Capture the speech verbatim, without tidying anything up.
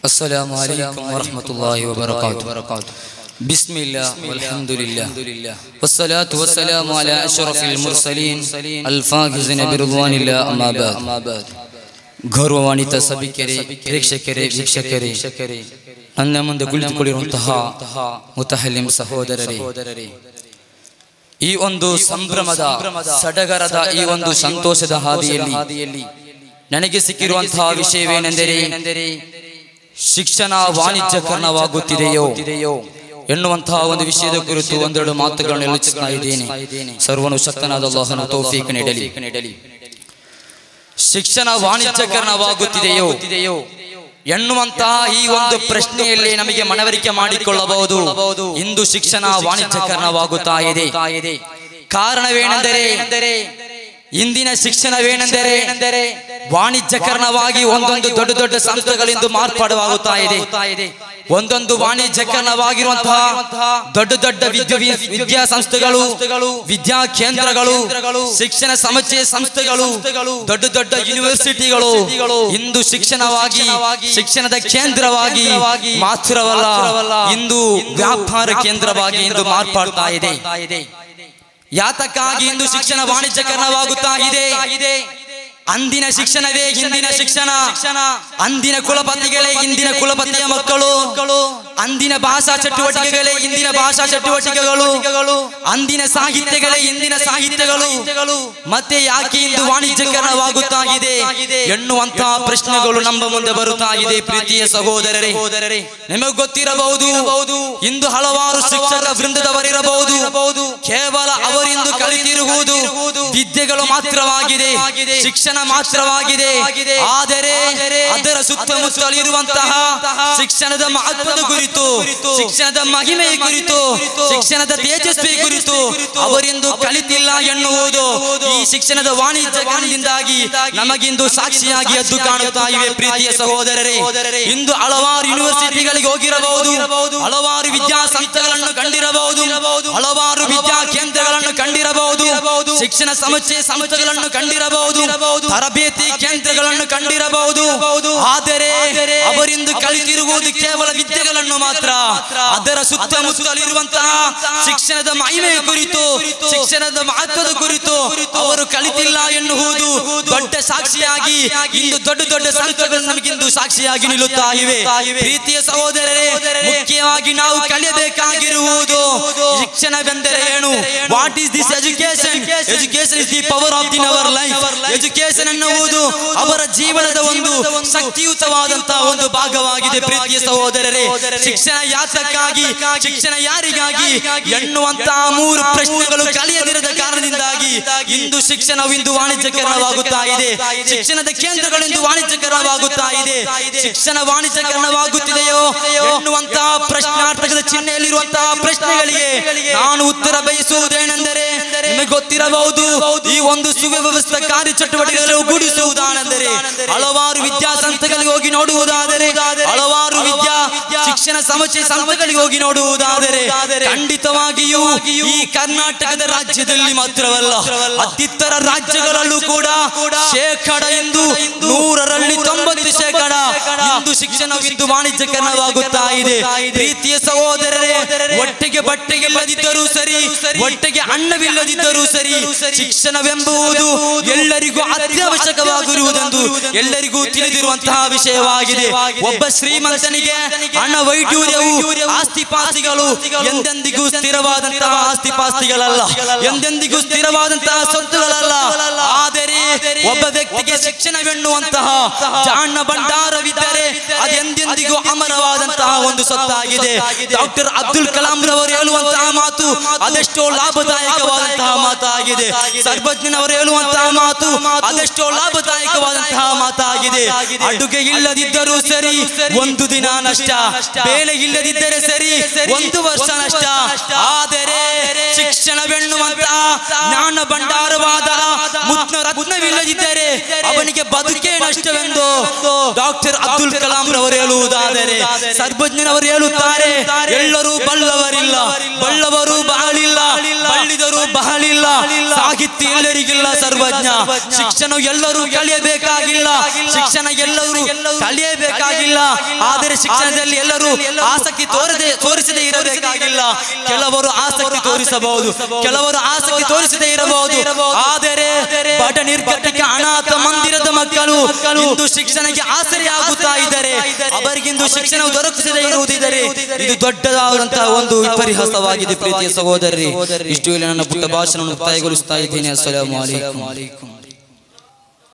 السلام عليكم ورحمة الله وبركاته. بسم الله والحمد لله والصلاة والسلام على أشرف المرسلين الفائزين برضوان الله أما بعد. ಗೌರವಾನ್ವಿತ ಸಭಿಕರೇ, ಪ್ರೇಕ್ಷಕರೇ, ವೀಕ್ಷಕರೇ, ನನ್ನ ಮುಂದೆ ಕುಳಿತುಕೊಂಡಿರುವಂತಹ ಮುತಹಲ್ಲಿಂ ಸಹೋದರರೇ, ಈ ಒಂದು ಸಂಭ್ರಮದ ಸಡಗರದ ಈ ಒಂದು ಸಂತೋಷದ ಹಾದಿಯಲ್ಲಿ ನನಗೆ ಸಿಕ್ಕಿರುವಂತಹ ವಿಷಯವೇನೆಂದರೆ ಶಿಕ್ಷಣ ವಾಣಿಜ್ಯಕರಣವಾಗುತ್ತಿದೆಯೋ ಎನ್ನುವಂತಹ ಒಂದು ವಿಷಯದ ಕುರಿತು ಒಂದೆರಡು ಮಾತುಗಳನ್ನು ಯೋಚಿಸ್ತಾ ಇದ್ದೇನೆ. ಸರ್ವನು ಶಕ್ತನಾದ ಅಲ್ಲಾಹನ ತೌಫೀಕ್ ನೀಡಲಿ. ಶಿಕ್ಷಣ ವಾಣಿಜ್ಯಕರಣವಾಗುತ್ತಿದೆಯೋ ಎನ್ನುವಂತಹ ಈ ಒಂದು ಪ್ರಶ್ನೆಯಲ್ಲಿ ನಮಗೆ ಮನವರಿಕೆ ಮಾಡಿಕೊಳ್ಳಬಹುದು. ಇಂದು ಶಿಕ್ಷಣ ವಾಣಿಜ್ಯಕರಣವಾಗುತ್ತಾ ಇದೆ. ಕಾರಣವೇನೆಂದರೆ ಇಂದಿನ ಶಿಕ್ಷಣವೇನೆಂದರೆ ವಾಣಿಜ್ಯಕರಣವಾಗಿ ಒಂದೊಂದು ದೊಡ್ಡ ದೊಡ್ಡ ಸಂಸ್ಥೆಗಳಿಂದ ಮಾರ್ಪಾಡಾಗುತ್ತಾ ಇದೆ. ಒಂದೊಂದು ವಾಣಿಜ್ಯಕರಣವಾಗಿರುವಂತಹ ದೊಡ್ಡ ದೊಡ್ಡ ವಿದ್ಯಾ ಸಂಸ್ಥೆಗಳು, ವಿದ್ಯಾ ಕೇಂದ್ರಗಳು, ಶಿಕ್ಷಣ ಸಮುಚ್ಚಯ ಸಂಸ್ಥೆಗಳು, ದೊಡ್ಡ ದೊಡ್ಡ ಯೂನಿವರ್ಸಿಟಿಗಳು ಇಂದು ಶಿಕ್ಷಣವಾಗಿ ಶಿಕ್ಷಣದ ಕೇಂದ್ರವಾಗಿ ಮಾತ್ರವಲ್ಲ, ಇಂದು ವ್ಯಾಪಾರ ಕೇಂದ್ರವಾಗಿ ಇಂದು ಮಾರ್ಪಾಡ್ತಾ ಇದೆ. ಯಾತಕ್ಕಾಗಿ ಇಂದು ಶಿಕ್ಷಣ ವಾಣಿಜ್ಯಕರಣವಾಗುತ್ತಾ ಇದೆ? ಅಂದಿನ ಶಿಕ್ಷಣವೇ ಇಂದಿನ ಶಿಕ್ಷಣ, ಅಂದಿನ ಕುಲಪತಿಗಳೇ ಇಂದಿನ ಕುಲಪತಿಯ ಮಕ್ಕಳು, ಅಂದಿನ ಭಾಷಾ ಚಟುವಟಿಕೆಗಳೇ ಇಂದಿನ ಭಾಷಾ ಚಟುವಟಿಕೆಗಳು, ಅಂದಿನ ಸಾಹಿತ್ಯಗಳೇ ಇಂದಿನ ಸಾಹಿತ್ಯಗಳು. ಮತ್ತೆ ಯಾಕೆ ಇಂದು ವಾಣಿಜ್ಯಕರಣವಾಗುತ್ತಾ ಇದೆ ಎನ್ನುವಂತಹ ಪ್ರಶ್ನೆಗಳು ನಮ್ಮ ಮುಂದೆ ಬರುತ್ತಾ ಇದೆ. ಪ್ರೀತಿಯ ಸಹೋದರರೇ, ನಿಮಗೆ ಗೊತ್ತಿರಬಹುದು, ಇಂದು ಹಲವಾರು ಶಿಕ್ಷಕ ವೃಂದದವರಿರಬಹುದು, ಕೇವಲ ಅವರಿಂದು ಕಲಿತಿರುವುದು ವಿದ್ಯೆಗಳು ಮಾತ್ರವಾಗಿದೆ, ಶಿಕ್ಷಣ ಮಾತ್ರವಾಗಿದೆ. ಆದರೆ ಅದರ ಸುತ್ತಮುತ್ತಲಿರುವಂತಹ ಶಿಕ್ಷಣದ ಮಹತ್ವದ ಕುರಿತು, ಶಿಕ್ಷಣದ ಮಹಿಮೆಯ ಕುರಿತು, ಶಿಕ್ಷಣದ ತೇಜಸ್ವಿ ಕುರಿತು ಅವರಿಂದು ಕಲಿತಿಲ್ಲ ಎನ್ನುವುದು ಈ ಶಿಕ್ಷಣದ ವಾಣಿಜ್ಯಕರಣದಿಂದಾಗಿ ನಮಗಿಂದು ಸಾಕ್ಷಿಯಾಗಿ ಎದ್ದು ಕಾಣುತ್ತಾ ಇವೆ. ಪ್ರೀತಿಯ ಸಹೋದರರೇ, ಇಂದು ಹಲವಾರು ಯೂನಿವರ್ಸಿಟಿಗಳಿಗೆ ಹೋಗಿರಬಹುದು, ಹಲವಾರು ವಿದ್ಯಾಸಂಸ್ಥೆಗಳನ್ನು ಕಂಡಿರಬಹುದು, ಹಲವಾರು ವಿದ್ಯಾ ಕೇಂದ್ರಗಳನ್ನು ಕಂಡಿರಬಹುದು, ಶಿಕ್ಷಣ ಸಮುಚ್ಚಯ ಸಂಸ್ಥೆಗಳನ್ನು ಕಂಡಿರಬಹುದು, ತರಬೇತಿ ಕೇಂದ್ರಗಳನ್ನು ಕಂಡಿರಬಹುದು. ಆದರೆ ಅವರಿಂದು ಕಲಿತಿರುವುದು ಕೇವಲ ವಿದ್ಯೆಗಳನ್ನು ಮಾತ್ರ. ಅದರ ಸುತ್ತಮುತ್ತಲಿರುವಂತಹ ಶಿಕ್ಷಣದ ಮಹಿಮೆಯ ಕುರಿತು, ಶಿಕ್ಷಣದ ಮಹತ್ವದ ಕುರಿತು ಅವರು ಕಲಿತಿಲ್ಲ ಎನ್ನುವುದು ದೊಡ್ಡ ಸಾಕ್ಷಿಯಾಗಿ ಇಂದು ದೊಡ್ಡ ದೊಡ್ಡ ಸಂಸ್ಥೆಗಳು ನಮಗಿಂದು ಸಾಕ್ಷಿಯಾಗಿ ನಿಲ್ಲುತ್ತಾ ಇವೆ. ಪ್ರೀತಿಯ ಸಹೋದರರೇ, ಮುಖ್ಯವಾಗಿ ನಾವು ಕಲಿಯಬೇಕಾಗಿರುವುದು ಶಿಕ್ಷಣವೆಂದರೆ ಏನು? What is this education? Education is the power of in our life. Education ಎನ್ನುವುದು ಅವರ ಜೀವನದ ಒಂದು ಶಕ್ತಿಯುತವಾದಂತಹ ಒಂದು ಭಾಗವಾಗಿದೆ. ಪ್ರೀತಿಯ ಸಹೋದರರೇ, ಶಿಕ್ಷಣ ಯಾತಕ್ಕಾಗಿ, ಶಿಕ್ಷಣ ಯಾರಿಗಾಗಿ ಎನ್ನುವಂತಹ ಮೂರು ಪ್ರಶ್ನೆಗಳು ಕಲಿಯದಿರದ ಕಾರಣದಿಂದಾಗಿ ಇಂದು ಶಿಕ್ಷಣವು ಇಂದು ವಾಣಿಜ್ಯಕರಣವಾಗುತ್ತಾ ಇದೆ. ಶಿಕ್ಷಣದ ಕೇಂದ್ರಗಳು ಇಂದು ವಾಣಿಜ್ಯಕರಣವಾಗುತ್ತಾ ಇದೆ. ಶಿಕ್ಷಣ ವಾಣಿಜ್ಯಕರಣವಾಗುತ್ತಿದೆಯೋ ಎನ್ನುವಂತಹ ಪ್ರಶ್ನಾರ್ಥಕದ ಚಿಹ್ನೆಯಲ್ಲಿರುವಂತಹ ಪ್ರಶ್ನೆಗಳಿಗೆ ನಾನು ಉತ್ತರ ಬಯಸುವುದೇನೆಂದರೆ, ನಿಮಗೆ ಗೊತ್ತಿರಬಹುದು, ಈ ಒಂದು ಸುವ್ಯವಸ್ಥಿತ ಕಾರ್ಯಚಟುವಟಿಕೆಗಳು ಗೂಡಿಸುವುದಾನೆಂದರೆ ಹಲವಾರು ವಿದ್ಯಾಸಂಸ್ಥೆಗಳಿಗೆ ಹೋಗಿ ನೋಡುವುದಾದರೆ, ಹಲವಾರು ವಿದ್ಯಾ ಶಿಕ್ಷಣ ಸಮುಚ್ಚಯ ಸಂಸ್ಥೆಗಳಿಗೆ ಹೋಗಿ ನೋಡುವುದಾದರೆ ಖಂಡಿತವಾಗಿಯೂ ಈ ಕರ್ನಾಟಕದ ರಾಜ್ಯದಲ್ಲಿ ಮಾತ್ರವಲ್ಲ, ಅತ್ತಿತ್ತರ ರಾಜ್ಯಗಳಲ್ಲೂ ಕೂಡ ಶೇಕಡ ಎಂದು ನೂರರಲ್ಲಿ ತೊಂಬತ್ತು ಶೇಕಡ ಇಂದು ಶಿಕ್ಷಣವಿಂದು ವಾಣಿಜ್ಯಕರಣವಾಗುತ್ತಾ ಇದೆ. ಪ್ರೀತಿಯ ಸಹೋದರರೇ, ಒಟ್ಟಿಗೆ ಬಟ್ಟೆಗೆ ಇಲ್ಲದಿದ್ದರೂ ಸರಿ, ಒಟ್ಟಿಗೆ ಅನ್ನವಿಲ್ಲದಿದ್ದರೂ ಸರಿ, ಶಿಕ್ಷಣವೆಂಬುದು ಎಲ್ಲರಿಗೂ ಅತ್ಯವಶ್ಯಕವಾಗಿರುವುದೆಂದು ಎಲ್ಲರಿಗೂ ತಿಳಿದಿರುವಂತಹ ವಿಷಯವಾಗಿದೆ. ಒಬ್ಬ ಶ್ರೀಮಂತನಿಗೆ ಹಣ ವೈಢೂರ್ಯವು ಆಸ್ತಿಪಾಸ್ತಿಗಳು ಎಂದೆಂದಿಗೂ ಸ್ಥಿರವಾದಂತಹ ಆಸ್ತಿಪಾಸ್ತಿಗಳಲ್ಲ, ಎಂದೆಂದಿಗೂ ಸ್ಥಿರವಾದಂತಹ ಸೊತ್ತುಗಳಲ್ಲ. ಆದರೆ ಒಬ್ಬ ವ್ಯಕ್ತಿಗೆ ಶಿಕ್ಷಣವೆನ್ನುವಂತಹ ಜಾಣ ಭಂಡಾರವಿದ್ದರೆ ಅದೆಂದೆಂದಿಗೂ ಅಮರವಾದಂತಹ ಒಂದು ಸೊತ್ತಾಗಿದೆ. ಡಾಕ್ಟರ್ ಅಬ್ದುಲ್ ಕಲಾಂ ರವರು ಹೇಳುವಂತಹ ಮಾತು ಅದೆಷ್ಟೋ ಲಾಭದಾಯಕವಾದಂತಹ ಮಾತಾಗಿದೆ. ಸರ್ವಜ್ಞನವರು ಹೇಳುವಂತಹ ಮಾತು ಅದೆಷ್ಟೋ ಲಾಭದಾಯಕವಾದಂತಹ ಮಾತಾಗಿದೆ. ಅಡುಗೆ ಇಲ್ಲದಿದ್ದರೂ ಸರಿ ಒಂದು ದಿನ ನಷ್ಟ, ಬೇಳೆ ಇಲ್ಲದಿದ್ದರೆ ಸರಿ ಒಂದು ವರ್ಷ ನಷ್ಟ. ಆದರೆ ಶಿಕ್ಷಣವೆನ್ನುವಂತಹ ಜ್ಞಾನ ಭಂಡಾರವಾದ ಮುತ್ನ ರತ್ನವಿಲ್ಲದಿದ್ದರೆ ಅವನಿಗೆ ಬದುಕೇ ನಷ್ಟವೆಂದು ಡಾಕ್ಟರ್ ಅಬ್ದುಲ್ ಕಲಾಂ ರವರು ಹೇಳುವುದಾದರೆ, ಸರ್ವಜ್ಞನವರು ಹೇಳುತ್ತಾರೆ, ಎಲ್ಲರೂ ಬಲ್ಲವರಿಲ್ಲ, ಬಲ್ಲವರು ಬಹಳಿಲ್ಲ, ಬಳ್ಳಿದರು ಬಹಳಿಲ್ಲ, ಸಾಹಿತ್ಯ ಎಲ್ಲರಿಗಿಲ್ಲ ಸರ್ವಜ್ಞ. ಶಿಕ್ಷಣ ಎಲ್ಲರೂ ಕಲಿಯಬೇಕಾಗಿಲ್ಲ, ಶಿಕ್ಷಣ ಎಲ್ಲರೂ ಕಲಿಯಬೇಕು ಇರಬೇಕಾಗಿಲ್ಲ, ಆದರೆ ಶಿಕ್ಷಣದಲ್ಲಿ ಎಲ್ಲರೂ ಆಸಕ್ತಿ ತೋರದೆ ತೋರಿಸದೇ ಇರಬೇಕಾಗಿಲ್ಲ. ಕೆಲವರು ಆಸಕ್ತಿ ತೋರಿಸಬಹುದು, ಕೆಲವರು ಆಸಕ್ತಿ ತೋರಿಸದೇ ಇರಬಹುದು. ಆದರೆ ಬಡ ನಿರ್ಗತಿಕ ಅನಾಥ ಮಂದಿರದ ಮಕ್ಕಳು ಇಂದು ಶಿಕ್ಷಣಕ್ಕೆ ಆಸರೆಯಾಗುತ್ತಾ ಇದ್ದಾರೆ. ಅವರಿಗಿಂದು ಶಿಕ್ಷಣ ದೊರಕಿಸದೇ ಇರುವುದಿದ್ದರೆ ಇದು ದೊಡ್ಡದಾದಂತಹ ಒಂದು ವಿಪರ್ಯಾಸವಾಗಿದೆ. ಪ್ರೀತಿಯ ಸಹೋದರರೇ, ಇಷ್ಟು ನನ್ನ ಪುಟ್ಟ ಭಾಷಣವನ್ನು ಮುಕ್ತಾಯಗೊಳಿಸ್ತಾ ಇದ್ದೇನೆ. ಅಸ್ಸಲಾಮು ಅಲೈಕುಂ.